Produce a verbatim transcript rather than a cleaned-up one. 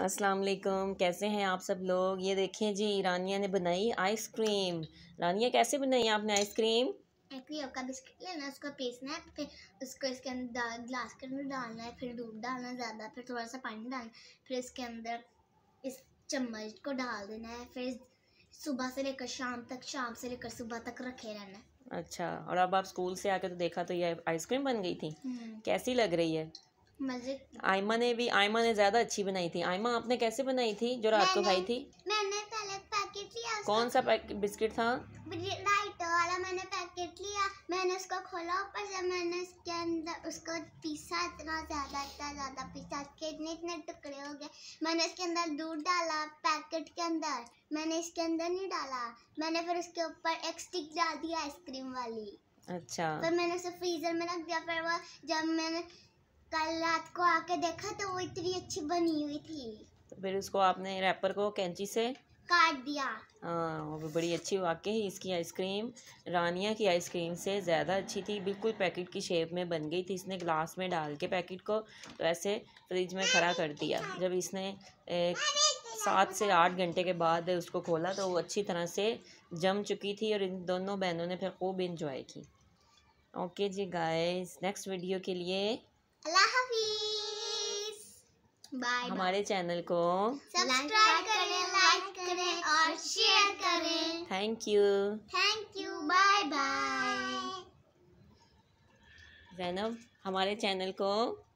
अस्सलाम वालेकुम, कैसे हैं आप सब लोग। ये देखें जी, रानिया ने बनाई आइसक्रीम। रानिया कैसे बनाई आपने आइसक्रीम? एक का बिस्किट लेना, उसको पीसना है, फिर उसको इसके अंदर ग्लास के अंदर डालना है, फिर दूध डालना ज़्यादा, फिर थोड़ा सा पानी डालना, फिर इसके अंदर इस चम्मच को डाल देना है, फिर सुबह से लेकर शाम तक, शाम से लेकर सुबह तक रखे रहना है। अच्छा, और अब आप स्कूल से आके तो देखा तो ये आइसक्रीम बन गई थी। कैसी लग रही है? मजे। आयमा ने भी आयमा ने ज़्यादा अच्छी बनाई थी। आयमा आपने कैसे बनाई थी जो रात को खाई थी? मैंने पहले पैकेट लिया। कौन सा बिस्किट था? लाइट वाला मैंने पैकेट लिया, मैंने उसको खोला, ऊपर से मैंने इसके अंदर उसको पीसा, इतना ज़्यादा इतना ज़्यादा पीसा के इतने इतने टुकड़े हो गए। मैंने इसके अंदर दूध डाला, पैकेट के अंदर मैंने इसके अंदर नहीं डाला, मैंने फिर उसके ऊपर एक स्टिक डाल दी आइसक्रीम वाली। अच्छा, फिर मैंने उसे फ्रीजर में रख दिया। फिर वो जब मैंने कल रात को आके देखा तो वो इतनी अच्छी बनी हुई थी। तो फिर उसको आपने रैपर को कैंची से काट दिया। हाँ, वो भी बड़ी अच्छी। वाकई इसकी आइसक्रीम रानिया की आइसक्रीम से ज़्यादा अच्छी थी। बिल्कुल पैकेट की शेप में बन गई थी। इसने ग्लास में डाल के पैकेट को तो ऐसे फ्रिज में खड़ा कर दिया। जब इसने एक सात से आठ घंटे के बाद उसको खोला तो वो अच्छी तरह से जम चुकी थी और इन दोनों बहनों ने फिर खूब इंजॉय की। ओके जी गाइस, नेक्स्ट वीडियो के लिए अल्लाह हाफिज़, बाय। हमारे चैनल को सब्सक्राइब करें, लाइक करें और शेयर करें। Thank you thank you, bye bye. Zainab, हमारे चैनल को